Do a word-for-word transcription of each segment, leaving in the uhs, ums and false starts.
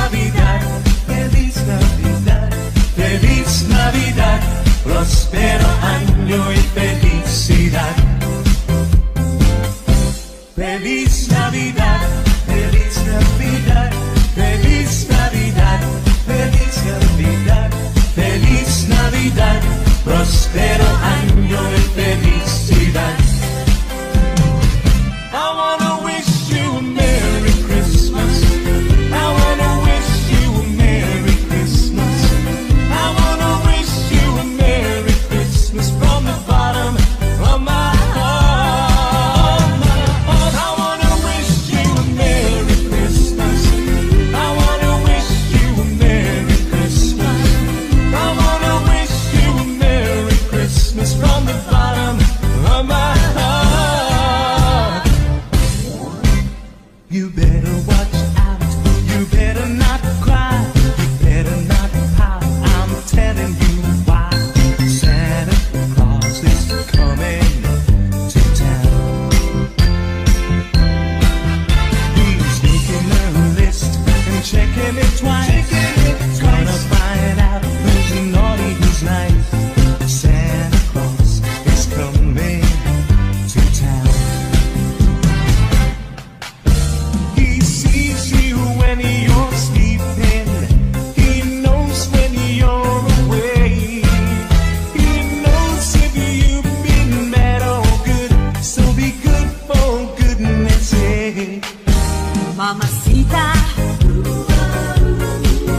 Navidad, feliz Navidad, feliz Navidad, próspero año y felicidad. Feliz Navidad, feliz Navidad, feliz Navidad, feliz Navidad, feliz Navidad, próspero año y felicidad. I wanna wish you a Merry Christmas. I wanna wish you a Merry Christmas. I wanna wish you a Merry Christmas from the bottom of my heart. I wanna wish you a Merry Christmas. I wanna wish you a Merry Christmas. I wanna wish you a Merry Christmas from the bottom of my heart. You better watch out, you better not cry, you better not pout, I'm telling you why. Santa Claus is coming to town. He's making a list and checking it twice, gonna find out who's naughty, who's nice. Santa Claus is coming to town. He sees you when you're sleeping. He knows when you're away. He knows if you've been bad or good. So be good for goodness sake. Mamacita,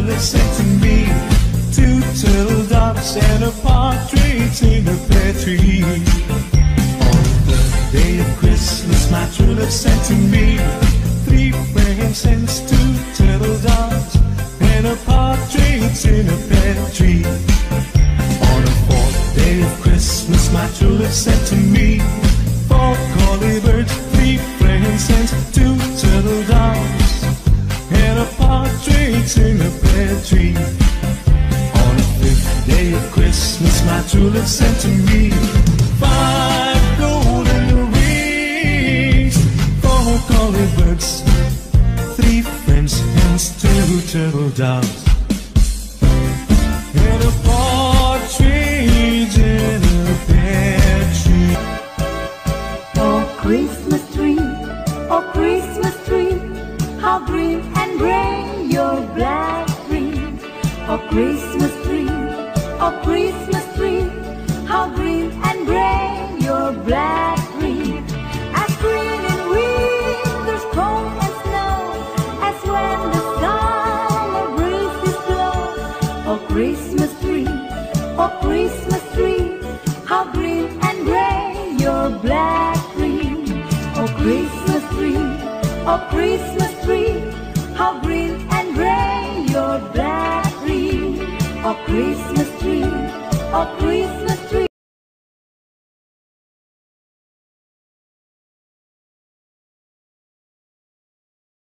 true love sent to me two turtle doves and a partridge in a pear tree. On the day of Christmas, my true love sent to me three presents, two turtle doves and a partridge in a pear tree. On the fourth day of Christmas, my true love sent to me four collie birds, three presents, two turtle doves and a partridge in a pear tree. On the fifth day of Christmas, my true love sent to me five golden rings, four collie birds, three French hens, two turtle doves and a partridge in a pear tree. Oh Christmas tree, oh Christmas tree, how green and gray your black tree. Oh Christmas tree, oh Christmas tree, how green and gray your black tree. As green in winter's cold and snow, as when the summer breezes blow. Oh Christmas tree, oh Christmas tree, how green and gray your black tree. Oh Christmas tree, oh Christmas tree, how green and gray your black tree. Oh Christmas tree, oh Christmas